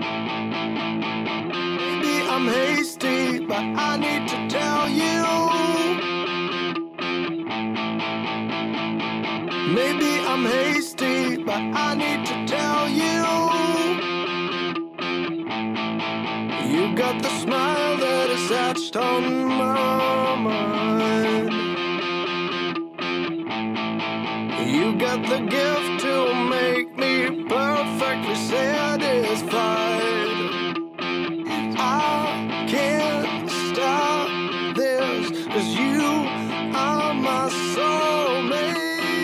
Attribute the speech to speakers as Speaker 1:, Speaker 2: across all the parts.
Speaker 1: Maybe I'm hasty, but I need to tell you. Maybe I'm hasty, but I need to tell you. You got the smile that is etched on my mind. You got the gift to make me perfectly satisfied. I can't stop this, 'cause you are my soulmate.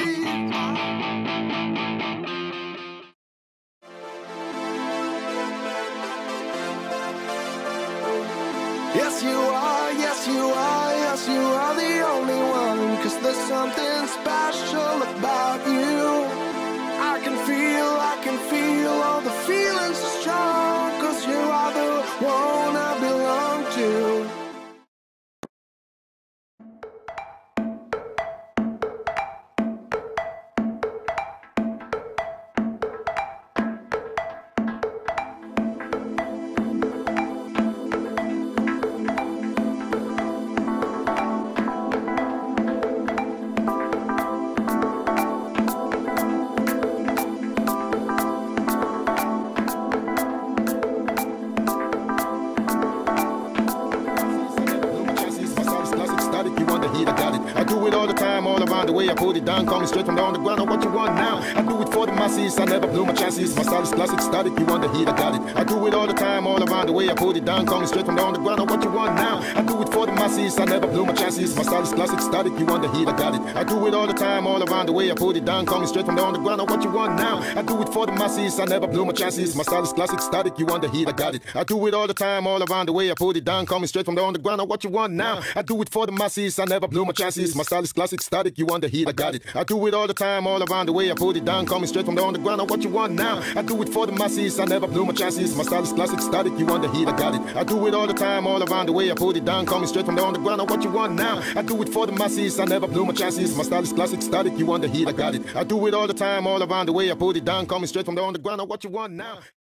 Speaker 1: Yes you are, yes you are, yes you are the only one. 'Cause there's something special about you. I can feel all the feelings so strong. 'Cause you are the one I belong to.
Speaker 2: I do it all the time, all around the way I put it down, coming straight from the underground. What you want now? I do it for the masses, I never blew my chances. My style is classic, static, you want the heat, I got it. I do it all the time, all around the way I put it down, coming straight from the underground. What you want now? I do it for the masses, I never blew my chances. My style is classic, static, you want the heat, I got it. I do it all the time, all around the way I put it down, coming straight from the underground. What you want now? I do it for the masses, I never blew my chances. My style is classic, static, you want the heat, I got it. I do it all the time, all around the way I put it down, coming straight from the underground. What you want now? I do it for the masses, I never blew my chances. My style is classic, static, you want the heat, I got it. I do it all the time, all around the way I put it down, coming straight from the underground. What you want now? I do it for the masses, I never blew my chances. My style is classic, static, you want the heat, I got it. I do it all the time, all around the way I put it down, coming straight from the underground. What you want now? I do it for the masses, I never blew my chances. My style is classic, static, you want the heat, I got it. I do it all the time, all around the way I put it down, coming straight from the underground. What you want now?